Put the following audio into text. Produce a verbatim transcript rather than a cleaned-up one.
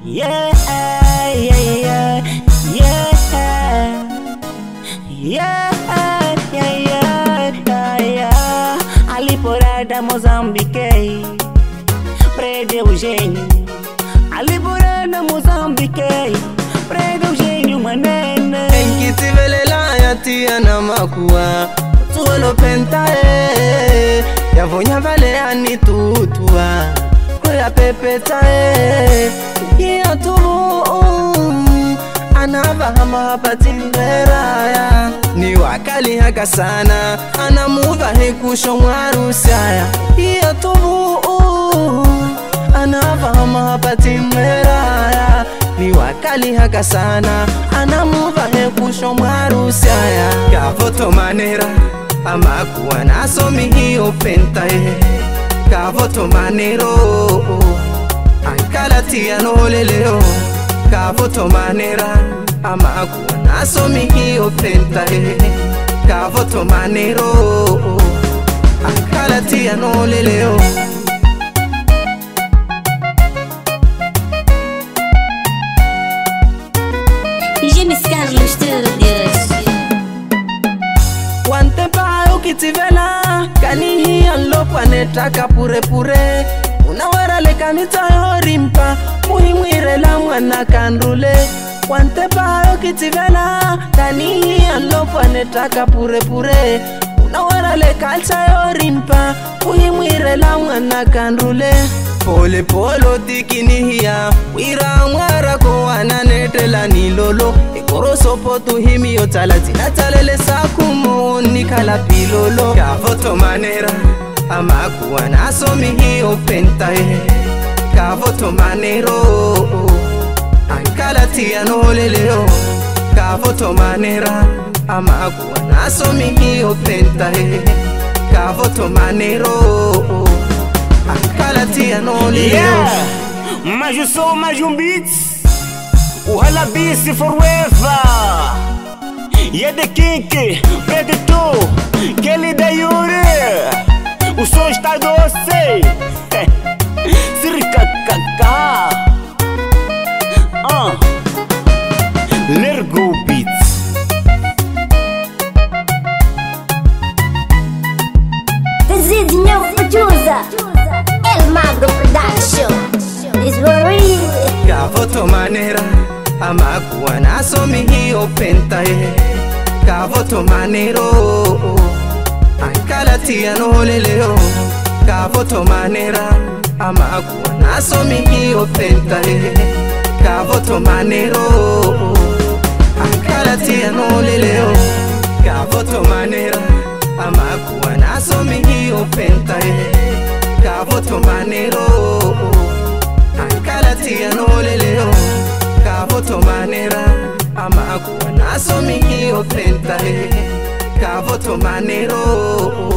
Yeah, yeah, yeah, yeah, yeah, yeah, yeah, yeah. Ali Porada Moçambique, prega Eugênio. Ali Porada Moçambique, prega Eugênio manene. Enkiti velela ya tia na makua, tuolo pentae, ya vonya vale ani tutua, koya pepetae, ya tumu, anava hama patimera ya. Ni wakali haka sana, anamuva hekusho mwarusaya, ya tumu, anava hama patimera ya. Ni wakali haka sana, anamuva hekusho mwarusaya. Kavoto manera, amakuwa nasomi hiyo pentae. Kavoto manero, ankala tia no leleo. Kavoto manera, amakuwa nasomi hiyo pentae. Kavoto manero, ankala tia no leleo. James Carlos Studios. Wante pa ukitivela, kani hiya lokwa netaka pure pure. Unawara le kanita yorimpa, muhimwire la mwana kandule. Wante pa ukitivela, kani hiya lokwa netaka pure pure. Unawara le kalcha yorimpa, muhimwire la mwana kandule. Pole polo tikini hiya, wira mwara ko ananetela nilolo. Ekoro sopo tu himi yotala tina talele sakumo nikala pilolo. Kavoto manera, amakuwa nasomi hiyo pentae. Kavoto manero, ankala tia no leleo. Kavoto manera, amakuwa nasomi hiyo pentae. Kavoto manero, ankala tia no leleo. Yeah, mas eu sou mais um beats. O Halabisi forever. E é de Kinky, Predator, que ele da Yuri. O som está doce. Circa Kaká. Ah, Lergo Beats. Zidinho producer, El Magro Production. It's for real. Kavoto manera, amakuwa nasomi hiyo pentae. Kavoto manero, ankala tia no leleo. Kavoto manera, amakuwa nasomi hiyo pentae. Kavoto manero, ankala tia no leleo. Kavoto manera, amakuwa nasomi hiyo pentae. Kavoto manero, ankala tia no leleo. Kavoto manera, amakuwa nasomi hiyo pentae. Kavoto manero,